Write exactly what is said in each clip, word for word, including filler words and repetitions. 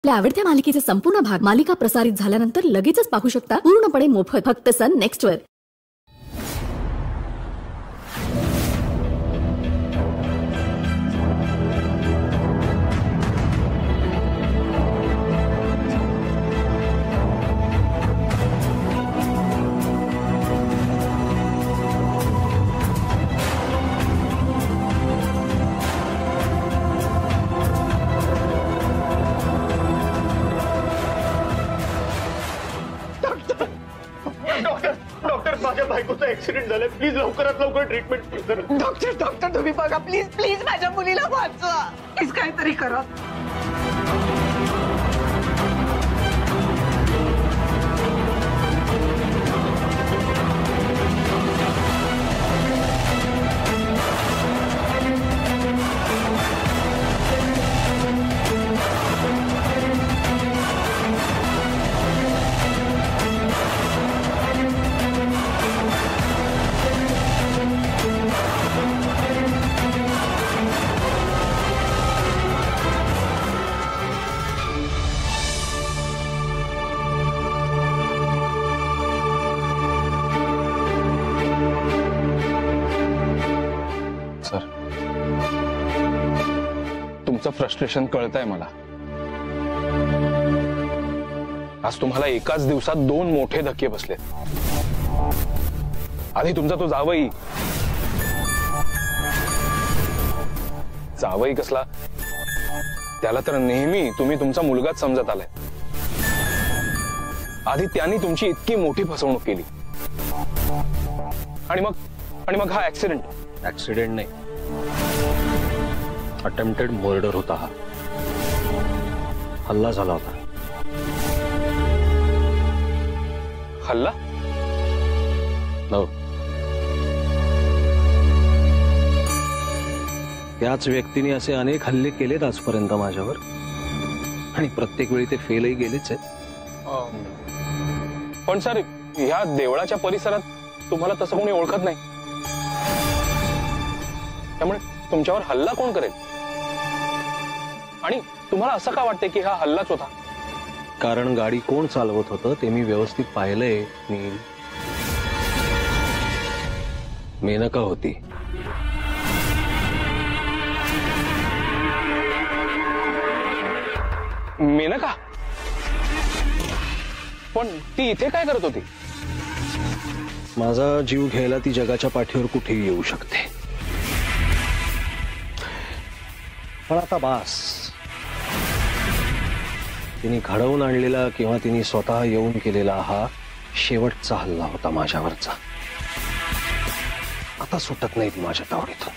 आपल्या आवडत्या मालिकेचे संपूर्ण भाग मालिका प्रसारित झाल्यानंतर लगेचच पाहू शकता पूर्णपणे मोफत फक्त सन नेक्स्ट वर। ऍक्सिडेंट झालाय, प्लीज लवकरात लवकर ट्रीटमेंट करा। डॉक्टर डॉक्टर तुम्ही बघा प्लीज प्लीज माझ्या मुलीला वाचवा, प्लीज काहीतरी करा। फ्रस्ट्रेशन कळतंय मला। आज तुम्हाला एकाच दिवसात दोन मोठे धक्के बसले। आधी तुमचा तो जावई जावई कसला, त्याला तर नेहमी तुम्ही तुमचा मुलगाच समजत आलाय। आधी त्यांनी तुमची इतकी मोठी फसवणूक केली आणि मग आणि मग हा ऍक्सिडेंट ऍक्सिडेंट नाही, अटेम्प्टेड मर्डर होता। हा हल्ला झाला होता। हल्ला? नो, याच व्यक्तीने असे अनेक हल्ले केलेत आजपर्यंत माझ्यावर आणि प्रत्येक वेळी ते फेलही गेलेच आहेत। पण सर, ह्या देवळाच्या परिसरात तुम्हाला तसं कोणी ओळखत नाही, त्यामुळे तुमच्यावर हल्ला कोण करेल? आणि तुम्हाला असं का वाटतंय की हा हल्लाच होता? कारण गाडी कोण चालवत होतं ते मी व्यवस्थित पाहिलंय नील। मेनका होती। मेनका? पण ती इथे काय करत होती? माझा जीव घ्यायला ती जगाच्या पाठीवर कुठेही येऊ शकते, पण आता बास। तिने घडवून आणलेला किंवा तिने स्वतः येऊन केलेला हा शेवटचा हल्ला होता माझ्यावरचा। आता सुटत नाही ती माझ्या तावडीतून।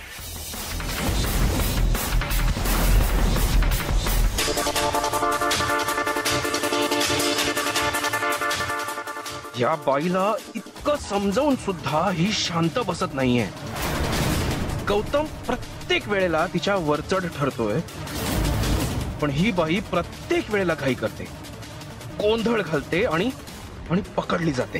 या बाईला इतकं समजावून सुद्धा ही शांत बसत नाहीये। गौतम प्रत्येक वेळेला तिच्या वरचढ ठरतोय, पण ही बाई प्रत्येक वेळेला घाई करते, गोंधळ घालते आणि आणि पकडली जाते।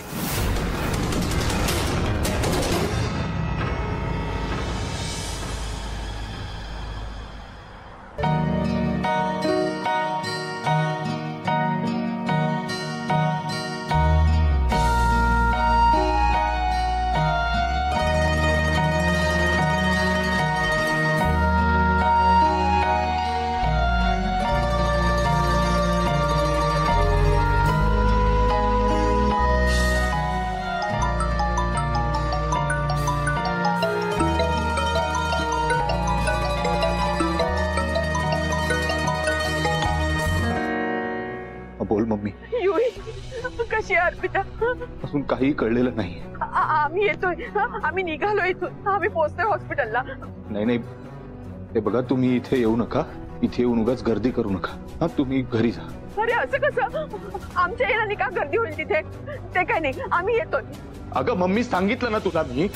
बोल मम्मी। युई, कशी आहे अर्पिता? अजून काही कळलेलं नाही। आम्ही येतोय, आम्ही निघालो इथून, आम्ही पोहोचतोय हॉस्पिटलला। नाही नाही, ते बघा, तुम्ही इथे येऊ नका, इथे येऊन उगाच गर्दी करू नका। हा, तुम्ही घरी जा। अरे असं कसं? आमच्या येण्याने का गर्दी होईल तिथे? ते काय नाही, आम्ही येतोय। अगं मम्मी, सांगितलं ना तुला मी,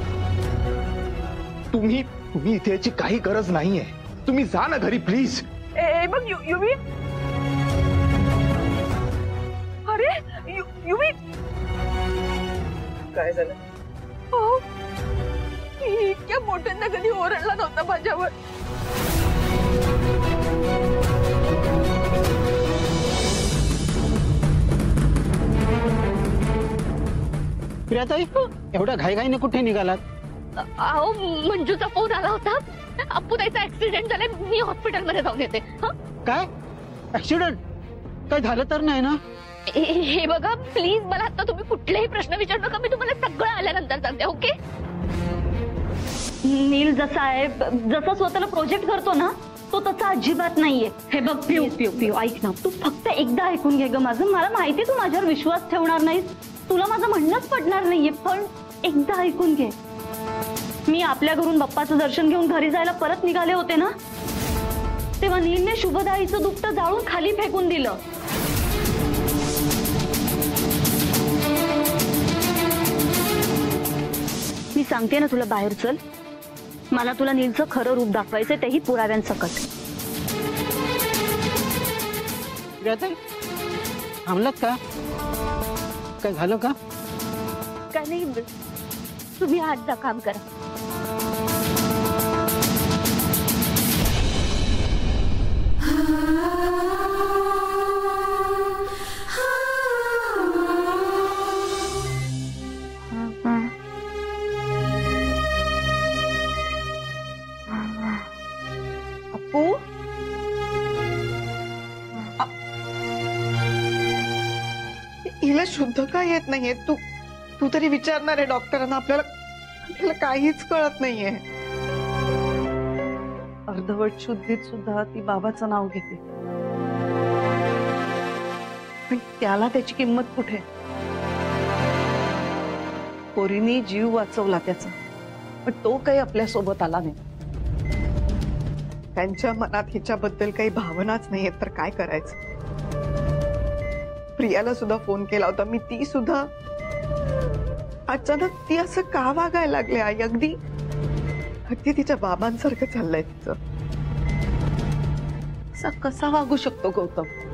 तुम्ही तुम्ही इथे याची काही गरज नाहीये। तुम्ही जा ना घरी प्लीज। ए बघ युवी, अरे यु, युवी काय झालं? हो, इतक्या मोठ्यांदा कधी ओरडला नव्हता माझ्यावर। प्रियाताई एवढ्या घाईघाईने कुठे निघालात? अहो मंजूचा फोन आला होता, अप्पूताईचा ऍक्सिडेंट झालाय, मी हॉस्पिटलमध्ये जाऊन येते. काय ऍक्सिडेंट? काय झालं तर नाही ना? हे बघा प्लीज, मला आता तुम्ही कुठलेही प्रश्न विचारू नका, मी तुम्हाला सगळं आल्यानंतर सांगते. ओके? नील जसा आहे, जसा स्वतःला प्रोजेक्ट करतो ना, तो तसा अजिबात नाहीये. हे बघ पिऊ पिऊ पिऊ ऐक ना, तू फक्त एकदा ऐकून घे ग माझं. मला माहिती तू माझ्यावर विश्वास ठेवणार नाहीस, तुला माझं म्हणणंच पडणार नाहीये, पण एकदा ऐकून घे. मी आपल्या घरून बाप्पाचं दर्शन घेऊन घरी जायला परत निघाले होते ना, तेव्हा नीलने शुभदाईचं दुपटं जाळून खाली फेकून दिलं. मी सांगते ना तुला, बाहेर चल. मला तुला नीलचं खरं रूप दाखवायचं, तेही पुराव्यांसकट. प्रियाताई थांबलात का? काय झालं का? काय नाही, तुम्ही आज जा, काम करा. अप्पू, हिला शुद्ध काय येत नाहीये? तू तू तरी विचारणार आहे डॉक्टरांना. आपल्याला आपल्याला काहीच कळत नाहीये. अर्धवट शुद्धीत सुद्धा ती बाबाचं नाव घेते, पण त्याला त्याची किंमत कुठे? पोरीनी जीव वाचवला त्याचा, पण तो काही आपल्या सोबत आला नाही. त्यांच्या मनात हिच्याबद्दल काही भावनाच नाहीयेत, तर काय करायचं? प्रियाला सुद्धा फोन केला होता मी, ती सुद्धा अचानक ती असं का वागायला लागले आई? अगदी अगदी तिच्या बाबांसारखं चाललंय तिचं. असा कसा वागू शकतो गौतम?